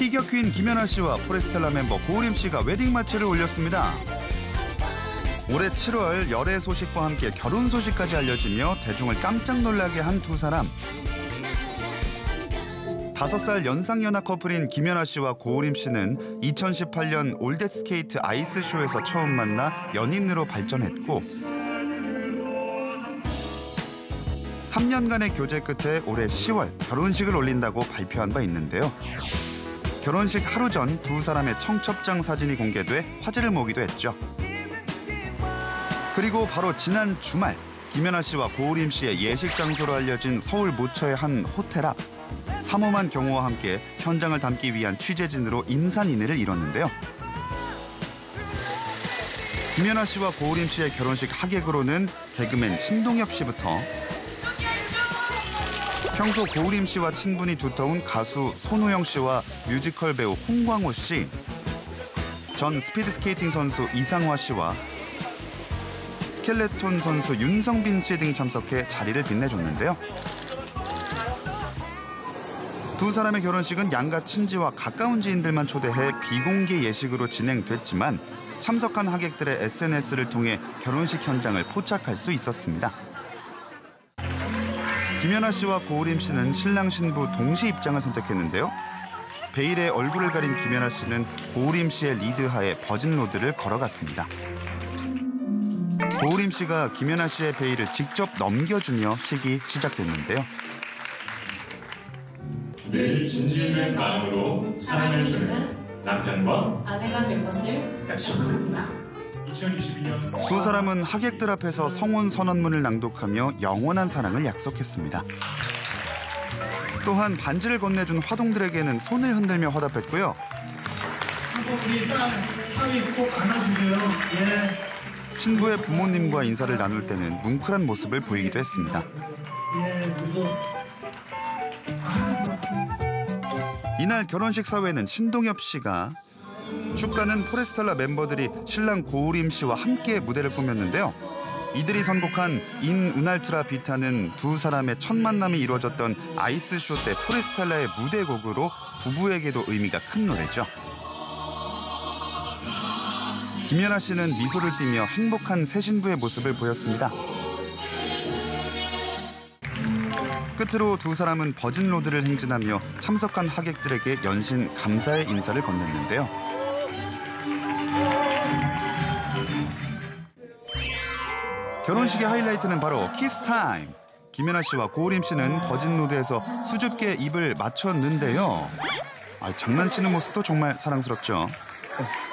피겨 퀸 김연아 씨와 포레스텔라 멤버 고우림 씨가 웨딩 마치를 올렸습니다. 올해 7월 열애 소식과 함께 결혼 소식까지 알려지며 대중을 깜짝 놀라게 한 두 사람. 5살 연상연하 커플인 김연아 씨와 고우림 씨는 2018년 올댓스케이트 아이스쇼에서 처음 만나 연인으로 발전했고 3년간의 교제 끝에 올해 10월 결혼식을 올린다고 발표한 바 있는데요. 결혼식 하루 전 두 사람의 청첩장 사진이 공개돼 화제를 모으기도 했죠. 그리고 바로 지난 주말 김연아 씨와 고우림 씨의 예식 장소로 알려진 서울 모처의 한 호텔 앞 삼엄한 경호와 함께 현장을 담기 위한 취재진으로 인산인해를 이뤘는데요. 김연아 씨와 고우림 씨의 결혼식 하객으로는 개그맨 신동엽 씨부터 평소 고우림 씨와 친분이 두터운 가수 손호영 씨와 뮤지컬 배우 홍광호 씨, 전 스피드스케이팅 선수 이상화 씨와 스켈레톤 선수 윤성빈 씨 등이 참석해 자리를 빛내줬는데요. 두 사람의 결혼식은 양가 친지와 가까운 지인들만 초대해 비공개 예식으로 진행됐지만 참석한 하객들의 SNS를 통해 결혼식 현장을 포착할 수 있었습니다. 김연아 씨와 고우림 씨는 신랑 신부 동시 입장을 선택했는데요. 베일에 얼굴을 가린 김연아 씨는 고우림 씨의 리드하에 버진로드를 걸어갔습니다. 고우림 씨가 김연아 씨의 베일을 직접 넘겨주며 식이 시작됐는데요. 늘 진주 있는 마음으로 사랑을 주는 남편과 아내가 될 것을 약속합니다. 2022년 두 사람은 하객들 앞에서 성혼 선언문을 낭독하며 영원한 사랑을 약속했습니다. 또한 반지를 건네준 화동들에게는 손을 흔들며 화답했고요. 우리 딸 사위 꼭 안아주세요. 예. 신부의 부모님과 인사를 나눌 때는 뭉클한 모습을 보이기도 했습니다. 예, 이날 결혼식 사회는 신동엽 씨가 축가는 포레스텔라 멤버들이 신랑 고우림 씨와 함께 무대를 꾸몄는데요. 이들이 선곡한 인 운알트라 비타는 두 사람의 첫 만남이 이루어졌던 아이스쇼 때 포레스텔라의 무대곡으로 부부에게도 의미가 큰 노래죠. 김연아 씨는 미소를 띠며 행복한 새 신부의 모습을 보였습니다. 끝으로 두 사람은 버진로드를 행진하며 참석한 하객들에게 연신 감사의 인사를 건넸는데요. 결혼식의 하이라이트는 바로 키스타임. 김연아 씨와 고우림 씨는 버진로드에서 수줍게 입을 맞췄는데요. 장난치는 모습도 정말 사랑스럽죠.